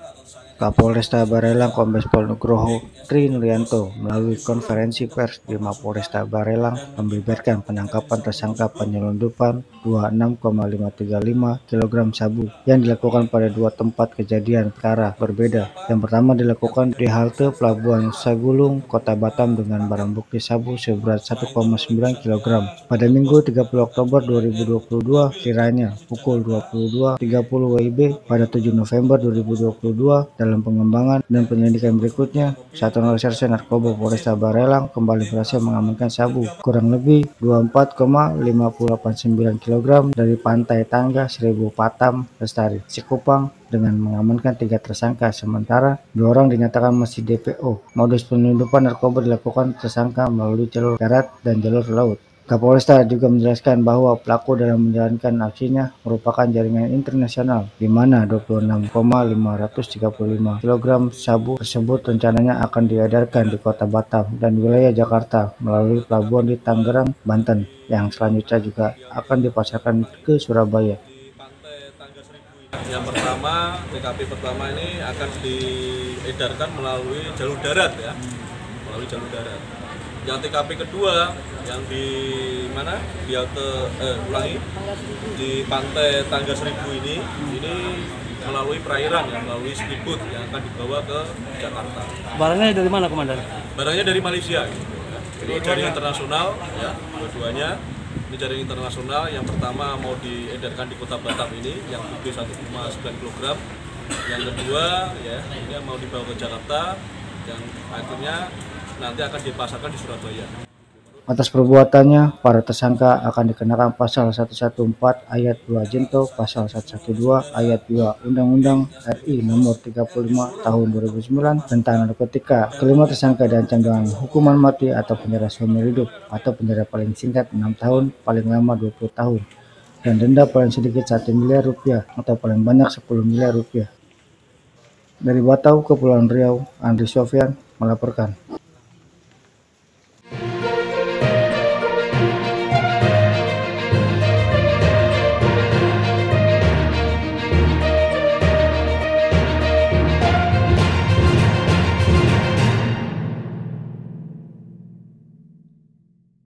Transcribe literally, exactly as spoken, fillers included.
Kapolresta Barelang Kombes Pol Nugroho Tri Nuryanto melalui konferensi pers di Mapolresta Barelang membeberkan penangkapan tersangka penyelundupan dua puluh enam koma lima tiga lima kilogram sabu yang dilakukan pada dua tempat kejadian perkara berbeda. Yang pertama dilakukan di halte Pelabuhan Sagulung, Kota Batam dengan barang bukti sabu seberat satu koma sembilan kilogram pada Minggu tiga puluh Oktober dua ribu dua puluh dua, kiranya pukul dua puluh dua tiga puluh W I B. Pada tujuh November dua ribu dua puluh dua, dalam pengembangan dan penyelidikan berikutnya, Satuan Reserse Narkoba Polresta Barelang kembali berhasil mengamankan sabu kurang lebih dua puluh empat koma lima delapan sembilan kilogram dari pantai Tangga Seribu Patam Lestari, Cikupang, dengan mengamankan tiga tersangka, sementara dua orang dinyatakan masih D P O. Modus penyelundupan narkoba dilakukan tersangka melalui jalur darat dan jalur laut. Kapolresta juga menjelaskan bahwa pelaku dalam menjalankan aksinya merupakan jaringan internasional, di mana dua puluh enam koma lima tiga lima kilogram sabu tersebut rencananya akan diedarkan di Kota Batam dan wilayah Jakarta melalui pelabuhan di Tangerang, Banten, yang selanjutnya juga akan dipasarkan ke Surabaya. Yang pertama, T K P pertama ini akan diedarkan melalui jalur darat ya, melalui jalur darat. Yang T K P kedua yang di mana? Di halte eh, ulangi di pantai Tangga Seribu ini, ini melalui perairan ya, melalui speedboat yang akan dibawa ke Jakarta. Barangnya dari mana, Komandan? Barangnya dari Malaysia. Gitu. Ini jaringan internasional ya, dua-duanya. Ini jaringan internasional. Yang pertama mau diedarkan di Kota Batam ini yang bukti satu koma sembilan kilogram. Yang kedua ya, ini mau dibawa ke Jakarta yang akhirnya nanti akan dipasarkan di Surabaya. Atas perbuatannya, para tersangka akan dikenakan pasal seratus empat belas ayat dua Junto, pasal seratus dua belas ayat dua Undang-Undang R I Nomor tiga puluh lima Tahun dua ribu sembilan tentang narkotika. Kelima tersangka diancam dengan hukuman mati atau penjara seumur hidup atau penjara paling singkat enam tahun, paling lama dua puluh tahun, dan denda paling sedikit satu miliar rupiah atau paling banyak sepuluh miliar rupiah. Dari Batau, Kepulauan Riau, Andri Sofyan melaporkan.